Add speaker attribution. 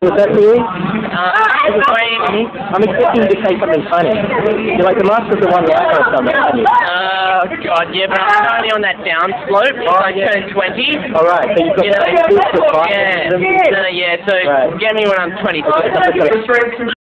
Speaker 1: Was that peewee?
Speaker 2: Funny.
Speaker 1: I'm expecting you to say something funny. You're like the master of the one liner or something, aren't you?
Speaker 2: God, yeah, but I'm currently on that down slope. I turned 20.
Speaker 1: Alright, so you've got that excuse to fight.
Speaker 2: Yeah, so
Speaker 1: Right.
Speaker 2: get me when I'm 22.